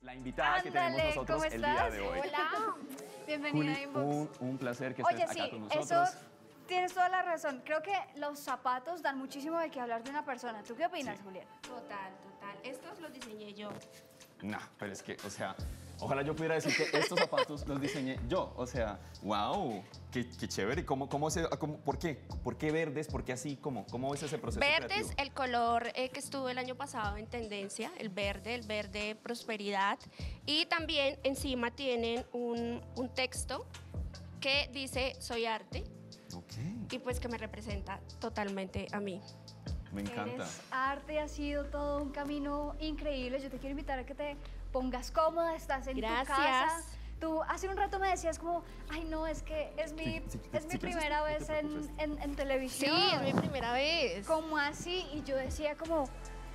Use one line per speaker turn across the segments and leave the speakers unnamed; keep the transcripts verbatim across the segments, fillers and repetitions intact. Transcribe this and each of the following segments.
La invitada
Ándale,
que tenemos nosotros
¿cómo
el
estás?
día de hoy.
Hola, bienvenida a
Juli,
Inbox.
un, un placer que
Oye,
estés
sí,
acá con nosotros.
eso tienes toda la razón. Creo que los zapatos dan muchísimo de qué hablar de una persona. ¿Tú qué opinas,
Sí.
Julián?
Total, total. Estos los diseñé yo.
No, pero es que, o sea, ojalá yo pudiera decir que estos zapatos los diseñé yo. O sea, wow, qué, qué chévere. ¿Cómo, cómo se, cómo, ¿Por qué? ¿Por qué verdes? ¿Por qué así? ¿Cómo, cómo es ese proceso
Verdes,
creativo?
el color eh, que estuvo el año pasado en tendencia, el verde, el verde prosperidad. Y también encima tienen un, un texto que dice soy arte
Ok,
y pues que me representa totalmente a mí.
me encanta.
Eres arte, ha sido todo un camino increíble. Yo te quiero invitar a que te pongas cómoda, estás en
Gracias.
tu casa. Tú hace un rato me decías como, ay no, es que es mi,
Sí, sí,
es
sí,
mi
sí,
primera
no te
vez en,
preocupes.
en, en
Sí,
televisión.
es mi primera vez.
¿Cómo así? Y yo decía como,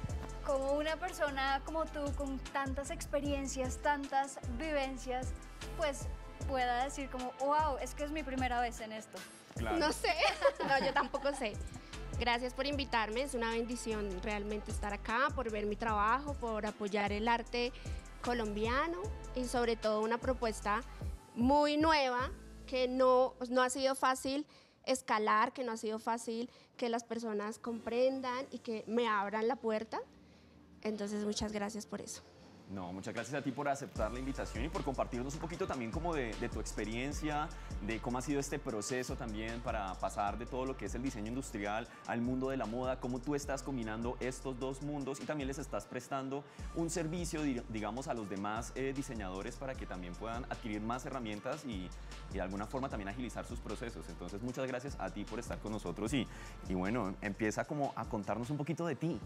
como una persona como tú, con tantas experiencias, tantas vivencias, pues pueda decir como, wow, es que es mi primera vez en esto.
Claro.
No sé, no, yo tampoco sé. Gracias por invitarme, es una bendición realmente estar acá, por ver mi trabajo, por apoyar el arte colombiano y sobre todo una propuesta muy nueva que no, no ha sido fácil escalar, que no ha sido fácil que las personas comprendan y que me abran la puerta. Entonces, muchas gracias por eso.
No, muchas gracias a ti por aceptar la invitación y por compartirnos un poquito también como de, de tu experiencia, de cómo ha sido este proceso también para pasar de todo lo que es el diseño industrial al mundo de la moda, cómo tú estás combinando estos dos mundos y también les estás prestando un servicio, digamos, a los demás eh, diseñadores para que también puedan adquirir más herramientas y, y de alguna forma también agilizar sus procesos. Entonces, muchas gracias a ti por estar con nosotros y, y bueno, empieza como a contarnos un poquito de ti.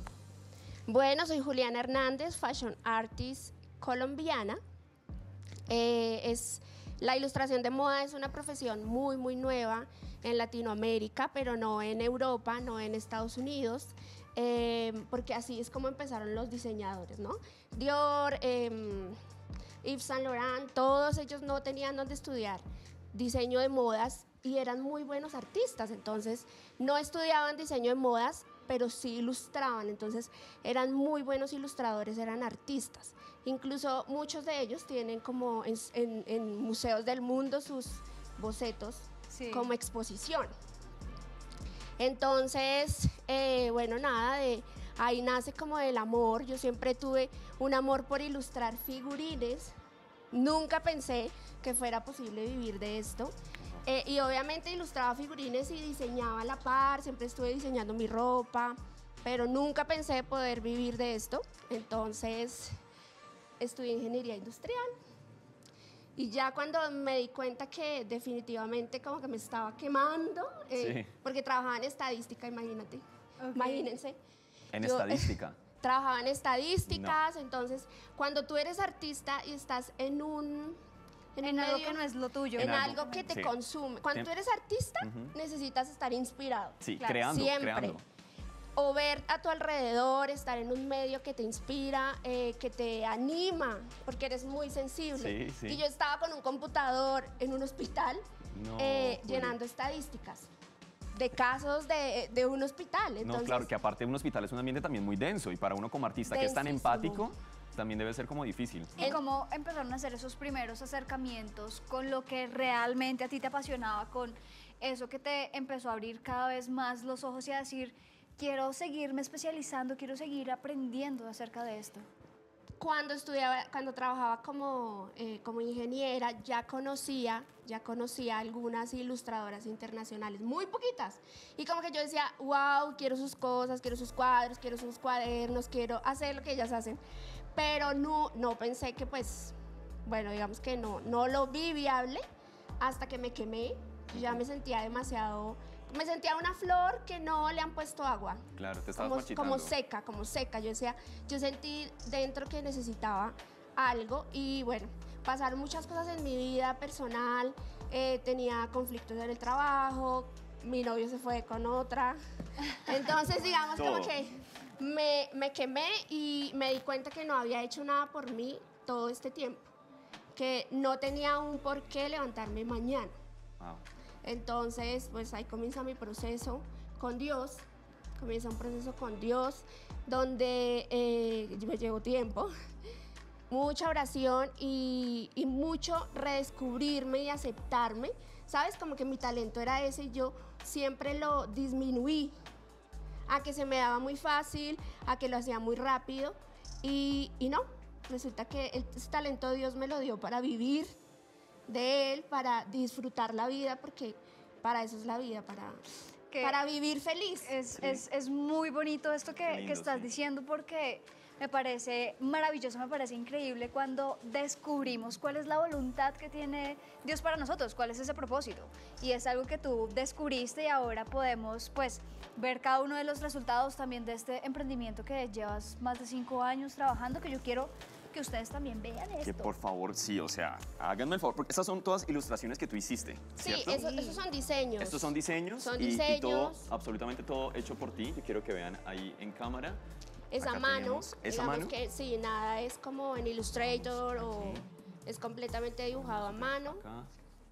Bueno, soy Juliana Hernández, fashion artist colombiana. Eh, es, la ilustración de moda es una profesión muy, muy nueva en Latinoamérica, pero no en Europa, no en Estados Unidos, eh, porque así es como empezaron los diseñadores, ¿no? Dior, eh, Yves Saint Laurent, todos ellos no tenían dónde estudiar diseño de modas y eran muy buenos artistas, entonces no estudiaban diseño de modas, pero sí ilustraban, entonces eran muy buenos ilustradores, eran artistas. Incluso muchos de ellos tienen como en, en, en museos del mundo sus bocetos
Sí.
como exposición. Entonces, eh, bueno, nada, de ahí nace como el amor. Yo siempre tuve un amor por ilustrar figurines. Nunca pensé que fuera posible vivir de esto. Eh, y obviamente ilustraba figurines y diseñaba a la par, siempre estuve diseñando mi ropa, pero nunca pensé poder vivir de esto. Entonces estudié ingeniería industrial y ya cuando me di cuenta que definitivamente como que me estaba quemando, eh,
Sí.
porque trabajaba en estadística, imagínate,
Ok.
imagínense.
En
Yo-
estadística.
Trabajaba en estadísticas, entonces cuando tú eres artista y estás en un...
En,
un
algo
medio-
que no es lo tuyo.
en
En algo,
algo que te
sí.
consume. Cuando
Tem-
tú eres artista,
Ujú.
necesitas estar inspirado.
Sí,
Claro,
creando,
siempre.
creando.
O ver a tu alrededor, estar en un medio que te inspira, eh, que te anima, porque eres muy sensible.
Sí, sí.
Y yo estaba con un computador en un hospital
No,
eh,
Juli.
llenando estadísticas de casos de, de un hospital. Entonces,
No, claro, que aparte un hospital es un ambiente también muy denso y para uno como artista que es tan
Densísimo.
empático, también debe ser como difícil.
¿Y cómo empezaron a hacer esos primeros acercamientos con lo que realmente a ti te apasionaba, con eso que te empezó a abrir cada vez más los ojos y a decir, quiero seguirme especializando, quiero seguir aprendiendo acerca de esto?
Cuando estudiaba, cuando trabajaba como, eh, como ingeniera, ya conocía, ya conocía algunas ilustradoras internacionales, muy poquitas. Y como que yo decía, wow, quiero sus cosas, quiero sus cuadros, quiero sus cuadernos, quiero hacer lo que ellas hacen. Pero no, no pensé que pues, bueno, digamos que no, no lo vi viable hasta que me quemé. Yo ya me sentía demasiado, me sentía una flor que no le han puesto agua.
Claro, te estabas
Como,
marchitando.
como seca, como seca. Yo decía, yo sentí dentro que necesitaba algo y bueno, pasaron muchas cosas en mi vida personal, eh, tenía conflictos en el trabajo, mi novio se fue con otra, entonces digamos
Todo.
como que me, me quemé y me di cuenta que no había hecho nada por mí todo este tiempo, que no tenía un por qué levantarme mañana.
Wow.
Entonces, pues ahí comienza mi proceso con Dios, comienza un proceso con Dios donde eh, me llevo tiempo, mucha oración y, y mucho redescubrirme y aceptarme, ¿sabes? Como que mi talento era ese y yo siempre lo disminuí a que se me daba muy fácil, a que lo hacía muy rápido y, y no, resulta que el, ese talento Dios me lo dio para vivir de él, para disfrutar la vida, porque para eso es la vida, para, para vivir feliz.
Es,
Sí.
es, es muy bonito esto que,
Lindo,
que estás
sí.
diciendo porque me parece maravilloso, me parece increíble cuando descubrimos cuál es la voluntad que tiene Dios para nosotros, cuál es ese propósito. Y es algo que tú descubriste y ahora podemos pues ver cada uno de los resultados también de este emprendimiento que llevas más de cinco años trabajando, que yo quiero que ustedes también vean esto.
Que por favor, sí, o sea, háganme el favor, porque estas son todas ilustraciones que tú hiciste,
Sí,
¿cierto?
eso- esos son diseños.
Estos son diseños,
Son
y, y
diseños.
todo, absolutamente todo hecho por ti. Yo quiero que vean ahí en cámara.
Es
Acá
a mano,
tenemos- ¿es a
digamos
mano?
que sí, nada es como en Illustrator o
aquí.
es completamente dibujado a mano.
Acá,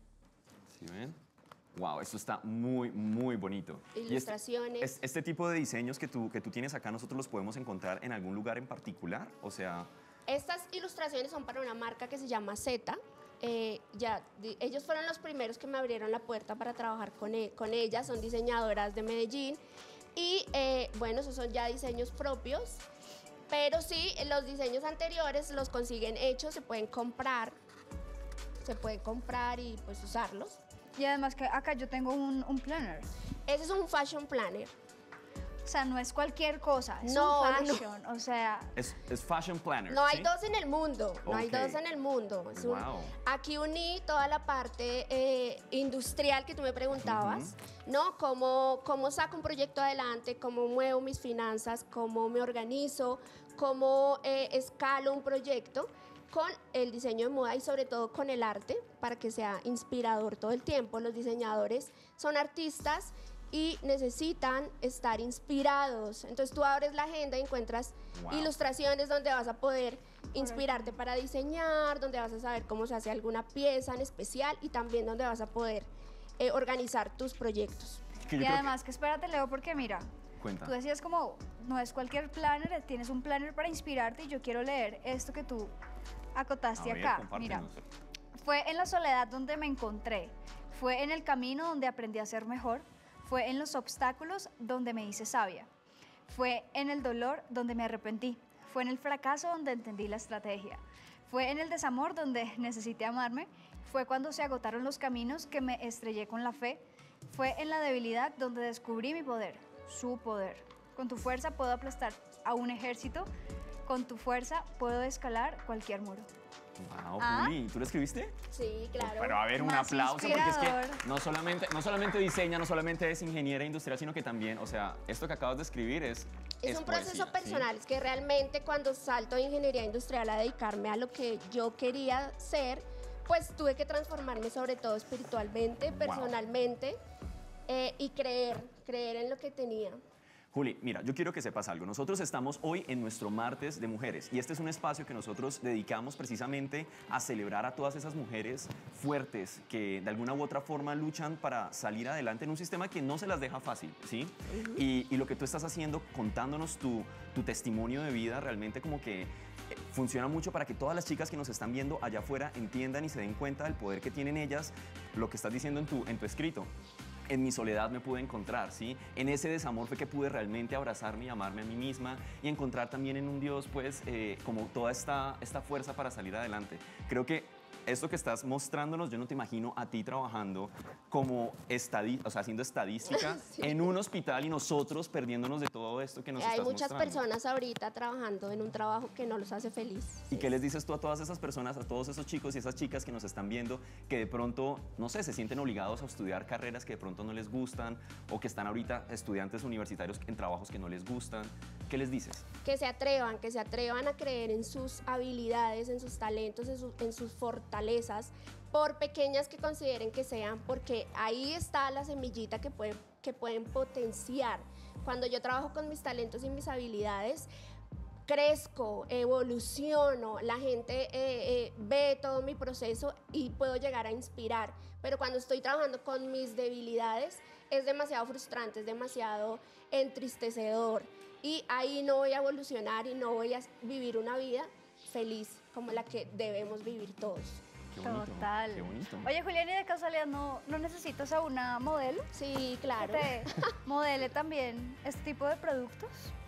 ¿sí ven? Wow, esto está muy, muy bonito. Y este-
Ilustraciones.
es- este tipo de diseños que tú, que tú tienes acá, nosotros los podemos encontrar en algún lugar en particular, o sea...
Estas ilustraciones son para una marca que se llama Z. Eh, ya, di- ellos fueron los primeros que me abrieron la puerta para trabajar con, e- con ellas, son diseñadoras de Medellín y eh, bueno, esos son ya diseños propios, pero sí, los diseños anteriores los consiguen hechos, se pueden comprar, se pueden comprar y pues usarlos.
Y además que acá yo tengo un, un planner.
Ese es un fashion planner.
O sea, no es cualquier cosa, es
No,
un
no, no.
fashion. O sea,
Es, es fashion planner.
No hay
¿sí?
dos en el mundo, no hay
Ok.
dos en el mundo. Es un-
Wow.
aquí uní toda la parte eh, industrial que tú me preguntabas, ¿no? Cómo, cómo saco un proyecto adelante, cómo muevo mis finanzas, cómo me organizo, cómo eh, escalo un proyecto con el diseño de moda y sobre todo con el arte para que sea inspirador todo el tiempo. Los diseñadores son artistas y necesitan estar inspirados. Entonces tú abres la agenda y encuentras
Wow.
ilustraciones donde vas a poder inspirarte para diseñar, donde vas a saber cómo se hace alguna pieza en especial y también donde vas a poder eh, organizar tus proyectos.
Que yo
y
creo
además que espérate, Leo, porque mira,
que- Cuenta.
tú decías como, no es cualquier planner, tienes un planner para inspirarte y yo quiero leer esto que tú acotaste
A ver,
acá. Mira,
compártenos.
fue en la soledad donde me encontré, fue en el camino donde aprendí a ser mejor, fue en los obstáculos donde me hice sabia, fue en el dolor donde me arrepentí, fue en el fracaso donde entendí la estrategia, fue en el desamor donde necesité amarme, fue cuando se agotaron los caminos que me estrellé con la fe, fue en la debilidad donde descubrí mi poder, su poder. Con tu fuerza puedo aplastar a un ejército, con tu fuerza puedo escalar cualquier muro.
Wow,
Ah.
Juli, ¿tú lo escribiste?
Sí, claro.
Pero a ver, un
Más
aplauso, porque es
inspirador.
que no solamente, no solamente diseña, no solamente es ingeniera industrial, sino que también, o sea, esto que acabas de escribir es
Es un
poesía,
proceso
¿sí?
personal, es que realmente cuando salto de ingeniería industrial a dedicarme a lo que yo quería ser, pues tuve que transformarme sobre todo espiritualmente,
Wow.
personalmente eh, y creer, creer en lo que tenía.
Juli, mira, yo quiero que sepas algo. Nosotros estamos hoy en nuestro martes de mujeres y este es un espacio que nosotros dedicamos precisamente a celebrar a todas esas mujeres fuertes que de alguna u otra forma luchan para salir adelante en un sistema que no se las deja fácil, ¿sí? y, y lo que tú estás haciendo, contándonos tu, tu testimonio de vida, realmente como que eh, funciona mucho para que todas las chicas que nos están viendo allá afuera entiendan y se den cuenta del poder que tienen ellas, lo que estás diciendo en tu, en tu escrito. En mi soledad me pude encontrar, ¿sí? En ese desamor fue que pude realmente abrazarme y amarme a mí misma y encontrar también en un Dios, pues, eh, como toda esta, esta fuerza para salir adelante. Creo que esto que estás mostrándonos, yo no te imagino a ti trabajando como estadi o sea, haciendo estadística
Sí.
en un hospital y nosotros perdiéndonos de todo esto que nos
Hay
estás
muchas
mostrando.
personas ahorita trabajando en un trabajo que no los hace feliz.
¿Y qué les dices tú a todas esas personas, a todos esos chicos y esas chicas que nos están viendo, que de pronto, no sé, se sienten obligados a estudiar carreras que de pronto no les gustan o que están ahorita estudiantes universitarios en trabajos que no les gustan? ¿Qué les dices?
Que se atrevan, que se atrevan a creer en sus habilidades, en sus talentos, en, su- en sus fortalezas, por pequeñas que consideren que sean, porque ahí está la semillita que pueden, que pueden potenciar. Cuando yo trabajo con mis talentos y mis habilidades, crezco, evoluciono, la gente eh, eh, ve todo mi proceso y puedo llegar a inspirar. Pero cuando estoy trabajando con mis debilidades, es demasiado frustrante, es demasiado entristecedor. Y ahí no voy a evolucionar y no voy a vivir una vida feliz como la que debemos vivir todos.
Qué bonito,
Total.
qué bonito.
Oye, Julián, ¿y de casualidad no, no necesitas a una modelo
Sí, claro.
que te modele también este tipo de productos?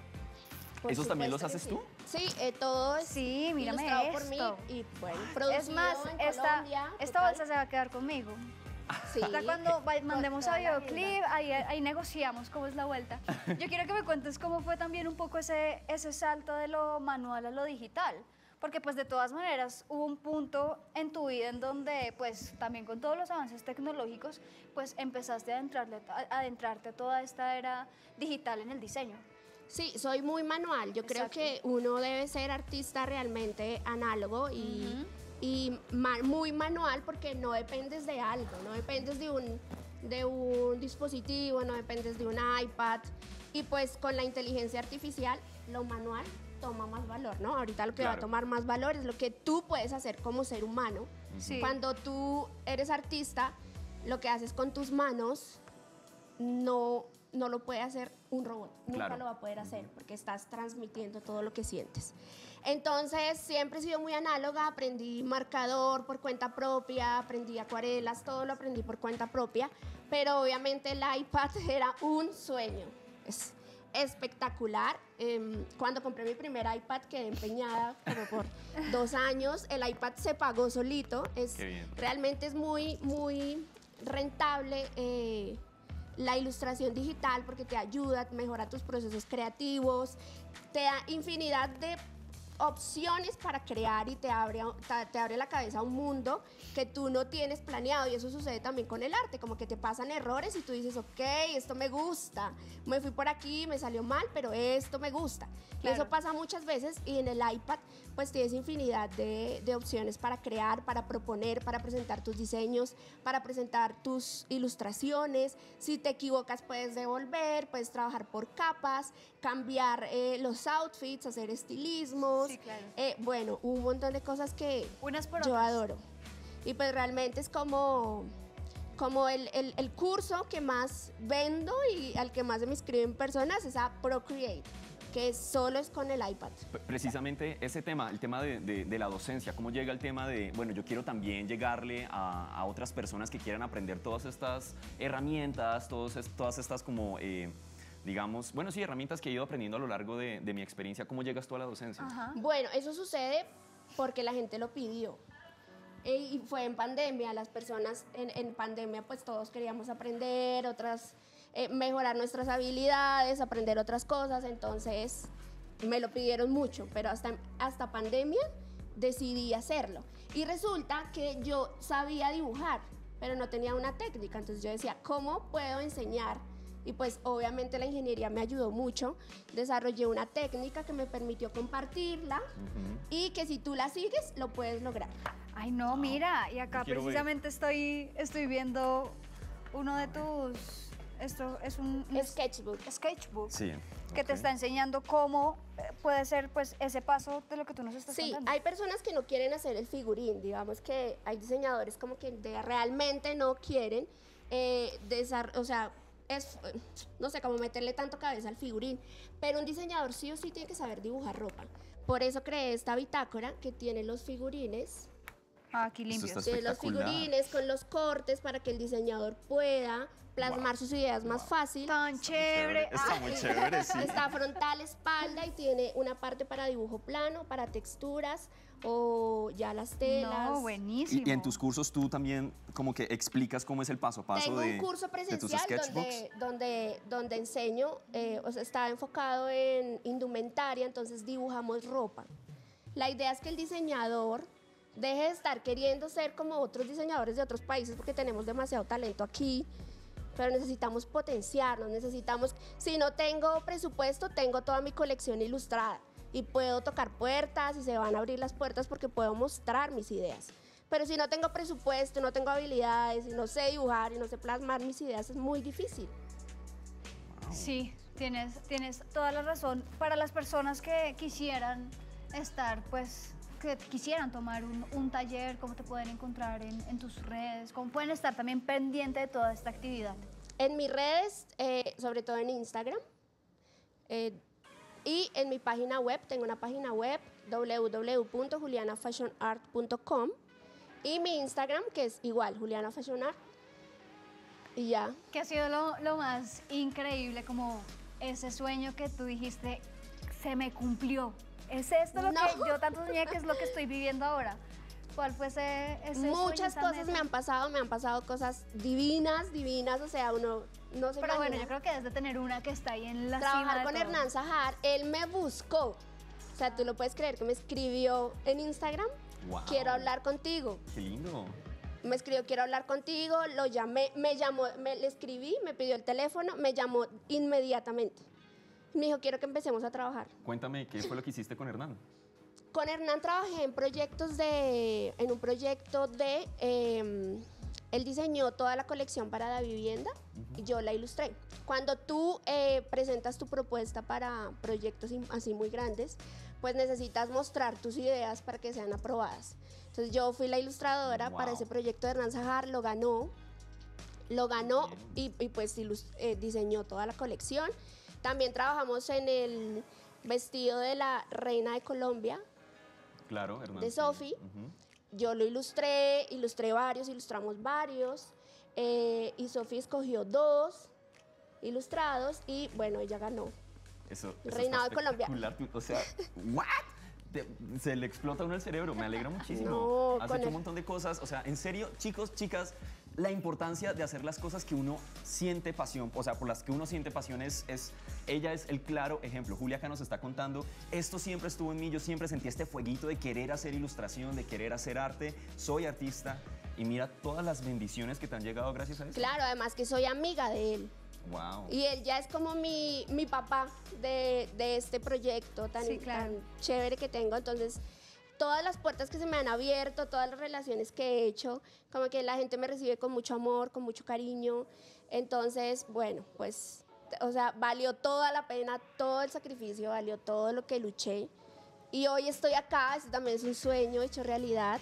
Por
¿Esos también los
supuesto
haces
que
tú?
Sí, sí eh, todo es
Sí, mírame
ilustrado por
esto.
mí y bueno, producido
Es más,
en
esta,
Colombia,
esta
total.
bolsa se va a quedar conmigo.
Sí.
O sea, cuando va- mandemos a
toda la
videoclip, ahí, ahí negociamos cómo es la vuelta. Yo quiero que me cuentes cómo fue también un poco ese, ese salto de lo manual a lo digital. Porque pues de todas maneras hubo un punto en tu vida en donde pues también con todos los avances tecnológicos pues empezaste a adentrarle- a adentrarte a toda esta era digital en el diseño.
Sí, soy muy manual. Yo creo
Exacto.
que uno debe ser artista realmente análogo y, y ma- muy manual porque no dependes de algo, no dependes de un, de un dispositivo, no dependes de un iPad. Y pues con la inteligencia artificial, lo manual toma más valor, ¿no? Ahorita lo que va a
Claro.
tomar más valor es lo que tú puedes hacer como ser humano.
Sí.
Cuando tú eres artista, lo que haces con tus manos no, no lo puede hacer un robot. Nunca
Claro.
lo va a poder hacer porque estás transmitiendo todo lo que sientes. Entonces, siempre he sido muy análoga. Aprendí marcador por cuenta propia, aprendí acuarelas, todo lo aprendí por cuenta propia. Pero obviamente el iPad era un sueño. Es espectacular. Em, cuando compré mi primer iPad quedé empeñada como por dos años. El iPad se pagó solito. Es,
Qué bien.
realmente es muy, muy rentable eh, la ilustración digital porque te ayuda, mejora tus procesos creativos, te da infinidad de opciones para crear y te abre, a- ta- te abre la cabeza a un mundo que tú no tienes planeado, y eso sucede también con el arte, como que te pasan errores y tú dices, ok, esto me gusta, me fui por aquí, me salió mal, pero esto me gusta. Y
Claro.
eso pasa muchas veces, y en el iPad pues tienes infinidad de, de opciones para crear, para proponer, para presentar tus diseños, para presentar tus ilustraciones. Si te equivocas puedes devolver, puedes trabajar por capas, cambiar eh, los outfits, hacer estilismos.
Sí, claro.
Eh, bueno, un montón de cosas que
Unas por
yo
otras.
adoro. Y pues realmente es como, como el, el- el curso que más vendo y al que más se me inscriben personas es a Procreate, que solo es con el iPad.
P- Precisamente ese tema, el tema de, de- de la docencia, cómo llega el tema de, bueno, yo quiero también llegarle a, a otras personas que quieran aprender todas estas herramientas, todos es- todas estas como, eh, digamos, bueno, sí, herramientas que he ido aprendiendo a lo largo de, de mi experiencia. ¿Cómo llegas tú a la docencia?
Ajá.
Bueno, eso sucede porque la gente lo pidió. E- Y fue en pandemia, las personas en, en pandemia pues todos queríamos aprender, otras, eh, mejorar nuestras habilidades, aprender otras cosas, entonces me lo pidieron mucho, pero hasta, hasta pandemia decidí hacerlo. Y resulta que yo sabía dibujar, pero no tenía una técnica, entonces yo decía, ¿cómo puedo enseñar? Y pues obviamente la ingeniería me ayudó mucho, desarrollé una técnica que me permitió compartirla
Ujú.
y que si tú la sigues lo puedes lograr.
Ay, no, mira, y acá
yo quiero ver.
precisamente estoy, estoy viendo uno de tus, esto es un, un
Sketchbook.
sketchbook
Sí.
que te
ok.
está enseñando cómo eh, puede ser pues ese paso de lo que tú nos estás
Sí,
contando.
hay personas que no quieren hacer el figurín, digamos que hay diseñadores como que de- realmente no quieren, eh, desar- o sea, es, eh, no sé, cómo meterle tanto cabeza al figurín, pero un diseñador sí o sí tiene que saber dibujar ropa. Por eso creé esta bitácora que tiene los figurines.
Ah, aquí
Esto
limpios.
está
Tiene los
espectacular.
figurines con los cortes para que el diseñador pueda plasmar
Wow.
sus ideas más fácil.
Tan chévere.
Está
Ah,
muy chévere, sí.
Está frontal, espalda y tiene una parte para dibujo plano, para texturas o ya las telas.
no, buenísimo.
Y, y en tus cursos tú también como que explicas cómo es el paso a paso
Tengo
de,
un curso
de tus
presencial
sketchbooks.
donde, donde, donde enseño, eh, o sea, está enfocado en indumentaria, entonces dibujamos ropa. La idea es que el diseñador deje de estar queriendo ser como otros diseñadores de otros países porque tenemos demasiado talento aquí, pero necesitamos potenciarnos, necesitamos, si no tengo presupuesto, tengo toda mi colección ilustrada y puedo tocar puertas y se van a abrir las puertas porque puedo mostrar mis ideas. Pero si no tengo presupuesto, no tengo habilidades, y no sé dibujar y no sé plasmar mis ideas, es muy difícil.
Sí, tienes, tienes toda la razón. Para las personas que quisieran estar, pues, que quisieran tomar un, un taller, ¿cómo te pueden encontrar en, en tus redes? ¿Cómo pueden estar también pendientes de toda esta actividad?
En mis redes, eh, sobre todo en Instagram, eh, y en mi página web, tengo una página web w w w punto juliana fashion art punto com, y mi Instagram, que es igual, Juliana Fashion Art. Y ya.
¿Qué ha sido lo, lo más increíble, como ese sueño que tú dijiste, se me cumplió? ¿Es esto lo
No.
que yo tanto soñé, que es lo que estoy viviendo ahora? ¿Cuál fue ese, ese sueño,
Muchas
esa
cosas
meta?
me han pasado, me han pasado cosas divinas, divinas, o sea, uno no se
Pero bueno,
imagina.
yo creo que debes de tener una que está ahí en la cima
Trabajar
de
con
todo.
Hernán Zahar, él me buscó. O sea, tú lo puedes creer que me escribió en Instagram,
Wow.
quiero hablar contigo.
Qué lindo.
Me escribió, quiero hablar contigo, lo llamé, me llamó, me, le escribí, me pidió el teléfono, me llamó inmediatamente. Me dijo, quiero que empecemos a trabajar.
Cuéntame, ¿qué fue lo que hiciste con Hernán?
Con Hernán trabajé en proyectos de, en un proyecto de, eh, él diseñó toda la colección para la vivienda y yo la ilustré. Cuando tú eh, presentas tu propuesta para proyectos im- así muy grandes, pues necesitas mostrar tus ideas para que sean aprobadas. Entonces yo fui la ilustradora
Wow.
para ese proyecto de Hernán Zahar, lo ganó, lo ganó y, y pues ilus- eh, diseñó toda la colección. También trabajamos en el vestido de la reina de Colombia,
Claro, Hernán.
de
sí.
Sofi.
Ujú.
Yo lo ilustré, ilustré varios, ilustramos varios, eh, y Sofi escogió dos ilustrados y bueno, ella ganó.
Eso, eso
Reinado
está
de Colombia.
espectacular. Tú- O sea, ¿what? Te- se le explota a uno el cerebro. Me alegra muchísimo.
No,
Has
con
hecho
el-
un montón de cosas. O sea, en serio, chicos, chicas, la importancia de hacer las cosas que uno siente pasión, o sea, por las que uno siente pasión es, es ella es el claro ejemplo. Julia acá nos está contando, esto siempre estuvo en mí, yo siempre sentí este fueguito de querer hacer ilustración, de querer hacer arte, soy artista y mira todas las bendiciones que te han llegado gracias a eso.
Claro, además que soy amiga de él.
Wow.
Y él ya es como mi, mi papá de, de este proyecto tan,
Sí, claro.
tan chévere que tengo. Entonces, todas las puertas que se me han abierto, todas las relaciones que he hecho, como que la gente me recibe con mucho amor, con mucho cariño. Entonces, bueno, pues, o sea, valió toda la pena, todo el sacrificio, valió todo lo que luché. Y hoy estoy acá, este también es un sueño hecho realidad.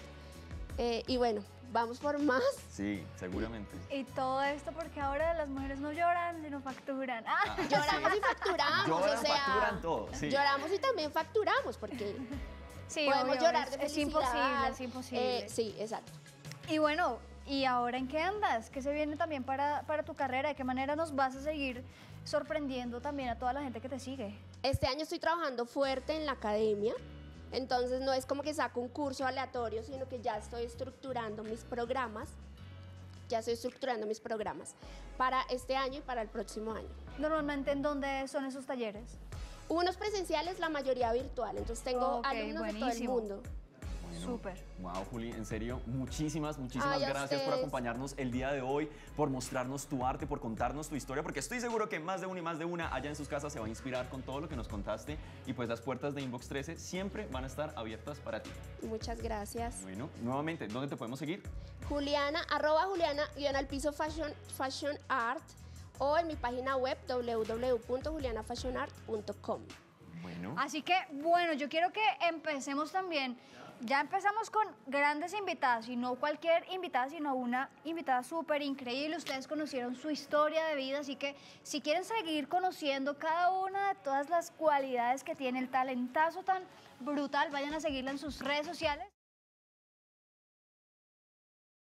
Eh, y bueno, vamos por más.
Sí, seguramente.
Y todo esto porque ahora las mujeres no lloran, sino facturan. Ah,
Lloramos y facturamos,
Lloran,
o sea,
facturan todo, sí.
lloramos y también facturamos, porque
sí,
podemos
obvio,
llorar
es,
de
es
felicidad.
imposible, es imposible.
Eh, sí, exacto.
Y bueno, ¿y ahora en qué andas? ¿Qué se viene también para, para tu carrera? ¿De qué manera nos vas a seguir sorprendiendo también a toda la gente que te sigue?
Este año estoy trabajando fuerte en la academia, entonces no es como que saco un curso aleatorio, sino que ya estoy estructurando mis programas, ya estoy estructurando mis programas para este año y para el próximo año.
Normalmente, ¿en dónde son esos talleres?
Unos presenciales, la mayoría virtual, entonces tengo
Ok,
alumnos de todo el
buenísimo.
mundo.
Bueno,
Súper.
Wow, Juli, en serio, muchísimas, muchísimas
Ay, a
gracias por
ustedes.
acompañarnos el día de hoy, por mostrarnos tu arte, por contarnos tu historia, porque estoy seguro que más de una y más de una allá en sus casas se va a inspirar con todo lo que nos contaste y pues las puertas de Inbox trece siempre van a estar abiertas para ti.
Muchas gracias.
Bueno, nuevamente, ¿dónde te podemos seguir?
Juliana, arroba Juliana, guión al piso fashion, fashion art, o en mi página web w w w punto juliana fashion art punto com.
Bueno,
Así que, bueno, yo quiero que empecemos también. Ya empezamos con grandes invitadas, y no cualquier invitada, sino una invitada súper increíble. Ustedes conocieron su historia de vida, así que si quieren seguir conociendo cada una de todas las cualidades que tiene el talentazo tan brutal, vayan a seguirla en sus redes sociales.